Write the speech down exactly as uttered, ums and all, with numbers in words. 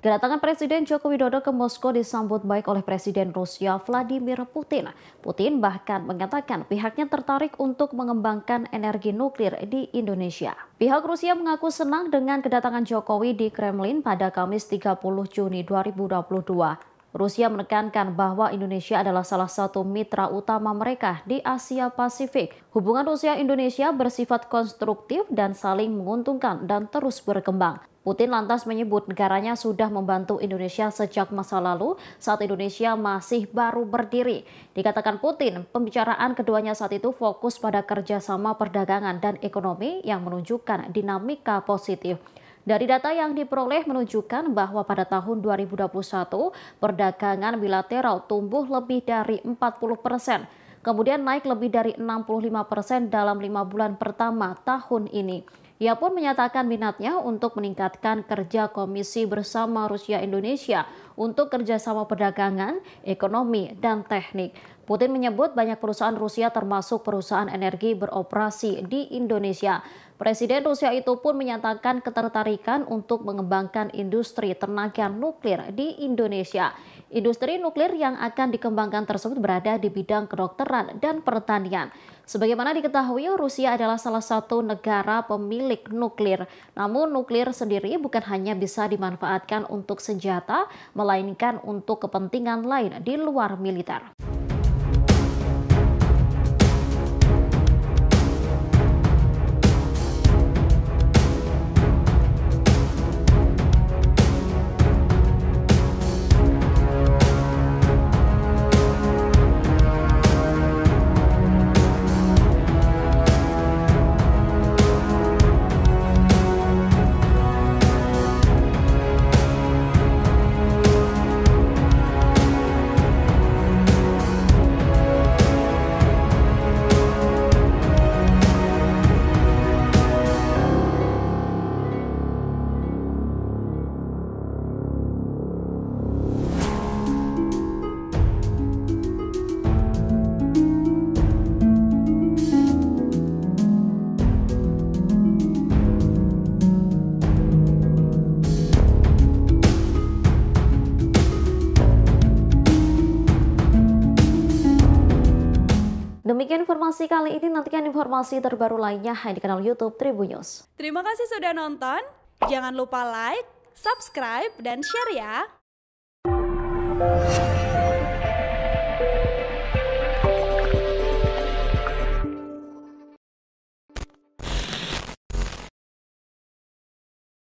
Kedatangan Presiden Joko Widodo ke Moskow disambut baik oleh Presiden Rusia Vladimir Putin. Putin bahkan mengatakan pihaknya tertarik untuk mengembangkan energi nuklir di Indonesia. Pihak Rusia mengaku senang dengan kedatangan Jokowi di Kremlin pada Kamis tiga puluh Juni dua ribu dua puluh dua. Rusia menekankan bahwa Indonesia adalah salah satu mitra utama mereka di Asia Pasifik. Hubungan Rusia-Indonesia bersifat konstruktif dan saling menguntungkan dan terus berkembang. Putin lantas menyebut negaranya sudah membantu Indonesia sejak masa lalu saat Indonesia masih baru berdiri. Dikatakan Putin, pembicaraan keduanya saat itu fokus pada kerjasama perdagangan dan ekonomi yang menunjukkan dinamika positif. Dari data yang diperoleh menunjukkan bahwa pada tahun dua ribu dua puluh satu, perdagangan bilateral tumbuh lebih dari empat puluh persen, kemudian naik lebih dari enam puluh lima persen dalam lima bulan pertama tahun ini. Ia pun menyatakan minatnya untuk meningkatkan kerja komisi bersama Rusia-Indonesia untuk kerjasama perdagangan, ekonomi, dan teknik. Putin menyebut banyak perusahaan Rusia termasuk perusahaan energi beroperasi di Indonesia. Presiden Rusia itu pun menyatakan ketertarikan untuk mengembangkan industri tenaga nuklir di Indonesia. Industri nuklir yang akan dikembangkan tersebut berada di bidang kedokteran dan pertanian. Sebagaimana diketahui, Rusia adalah salah satu negara pemilik nuklir. Namun nuklir sendiri bukan hanya bisa dimanfaatkan untuk senjata, melainkan untuk kepentingan lain di luar militer. Demikian informasi kali ini, nantikan informasi terbaru lainnya hanya di kanal YouTube Tribun News. Terima kasih sudah nonton, jangan lupa like, subscribe, dan share ya!